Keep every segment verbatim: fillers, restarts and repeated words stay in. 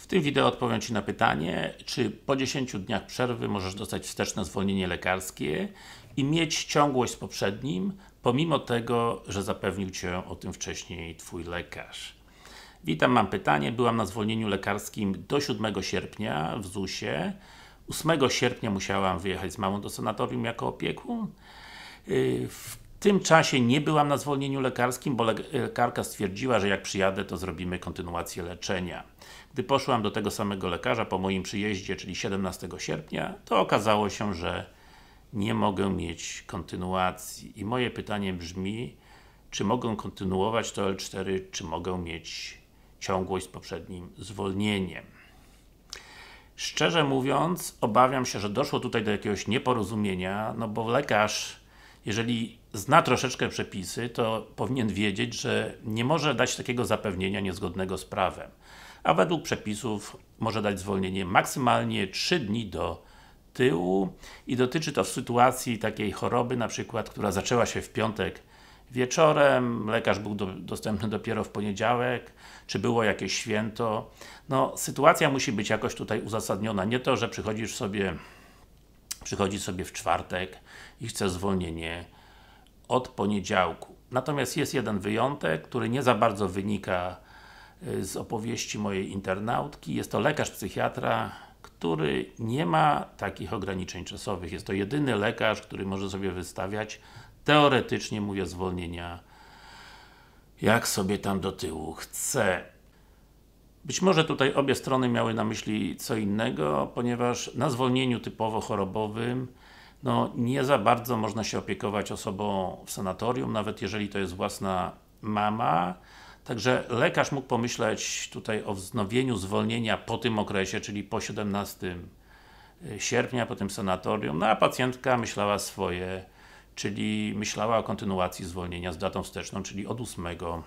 tym wideo odpowiem Ci na pytanie, czy po dziesięciu dniach przerwy możesz dostać wsteczne zwolnienie lekarskie i mieć ciągłość z poprzednim, pomimo tego, że zapewnił Cię o tym wcześniej Twój lekarz. Witam, mam pytanie. Byłam na zwolnieniu lekarskim do siódmego sierpnia w zusie. ósmego sierpnia musiałam wyjechać z mamą do sanatorium jako opiekun. W tym czasie nie byłam na zwolnieniu lekarskim, bo lekarka stwierdziła, że jak przyjadę, to zrobimy kontynuację leczenia. Gdy poszłam do tego samego lekarza po moim przyjeździe, czyli siedemnastego sierpnia, to okazało się, że nie mogę mieć kontynuacji. I moje pytanie brzmi, czy mogę kontynuować to L cztery, czy mogę mieć ciągłość z poprzednim zwolnieniem. Szczerze mówiąc, obawiam się, że doszło tutaj do jakiegoś nieporozumienia, no bo lekarz, jeżeli zna troszeczkę przepisy, to powinien wiedzieć, że nie może dać takiego zapewnienia niezgodnego z prawem. A według przepisów może dać zwolnienie maksymalnie trzy dni do tyłu i dotyczy to w sytuacji takiej choroby, na przykład, która zaczęła się w piątek wieczorem, lekarz był do, dostępny dopiero w poniedziałek, czy było jakieś święto. No, sytuacja musi być jakoś tutaj uzasadniona, nie to, że przychodzisz sobie przychodzi sobie w czwartek i chce zwolnienie od poniedziałku. Natomiast jest jeden wyjątek, który nie za bardzo wynika z opowieści mojej internautki. Jest to lekarz psychiatra, który nie ma takich ograniczeń czasowych. Jest to jedyny lekarz, który może sobie wystawiać, teoretycznie mówię, zwolnienia jak sobie tam do tyłu chce. Być może tutaj obie strony miały na myśli co innego, ponieważ na zwolnieniu typowo chorobowym no nie za bardzo można się opiekować osobą w sanatorium, nawet jeżeli to jest własna mama. Także lekarz mógł pomyśleć tutaj o wznowieniu zwolnienia po tym okresie, czyli po siedemnastego sierpnia, po tym sanatorium, no a pacjentka myślała swoje, czyli myślała o kontynuacji zwolnienia z datą wsteczną, czyli od ósmego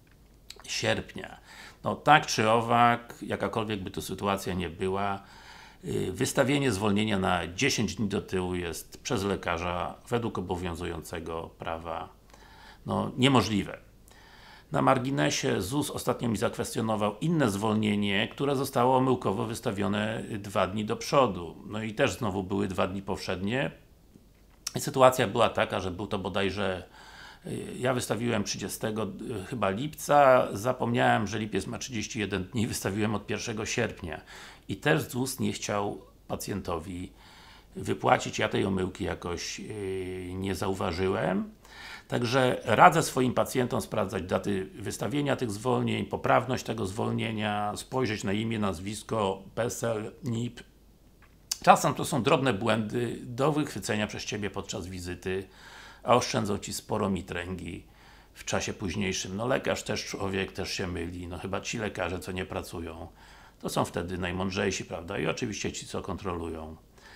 sierpnia. No tak czy owak, jakakolwiek by to sytuacja nie była, wystawienie zwolnienia na dziesięć dni do tyłu jest przez lekarza według obowiązującego prawa no, niemożliwe. Na marginesie, Z U S ostatnio mi zakwestionował inne zwolnienie, które zostało omyłkowo wystawione dwa dni do przodu. No i też znowu były dwa dni powszednie. I sytuacja była taka, że był to bodajże ja wystawiłem trzydziestego chyba lipca, zapomniałem, że lipiec ma trzydzieści jeden dni, wystawiłem od pierwszego sierpnia. I też Z U S nie chciał pacjentowi wypłacić, ja tej omyłki jakoś yy, nie zauważyłem. Także radzę swoim pacjentom sprawdzać daty wystawienia tych zwolnień, poprawność tego zwolnienia, spojrzeć na imię, nazwisko, PESEL, N I P. Czasem to są drobne błędy do wychwycenia przez Ciebie podczas wizyty, a oszczędzą Ci sporo mitręgi w czasie późniejszym. No lekarz też człowiek, też się myli, no chyba ci lekarze, co nie pracują, to są wtedy najmądrzejsi, prawda? I oczywiście ci, co kontrolują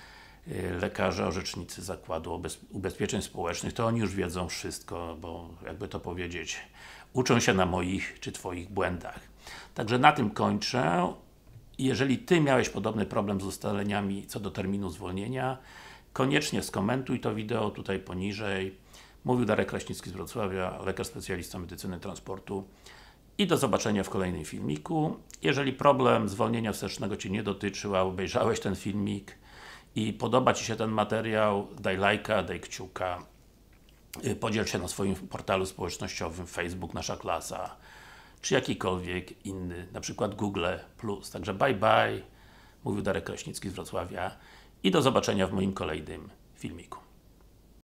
lekarze, orzecznicy Zakładu Ubezpieczeń Społecznych, to oni już wiedzą wszystko, bo jakby to powiedzieć, uczą się na moich czy Twoich błędach. Także na tym kończę. Jeżeli Ty miałeś podobny problem z ustaleniami co do terminu zwolnienia, koniecznie skomentuj to wideo tutaj poniżej. Mówił Darek Kraśnicki z Wrocławia, lekarz specjalista medycyny transportu i do zobaczenia w kolejnym filmiku. Jeżeli problem zwolnienia wstecznego Cię nie dotyczył, a obejrzałeś ten filmik i podoba Ci się ten materiał, daj lajka, daj kciuka, podziel się na swoim portalu społecznościowym Facebook, Nasza Klasa, czy jakikolwiek inny, na przykład Google plus. Także bye bye, mówił Darek Kraśnicki z Wrocławia i do zobaczenia w moim kolejnym filmiku.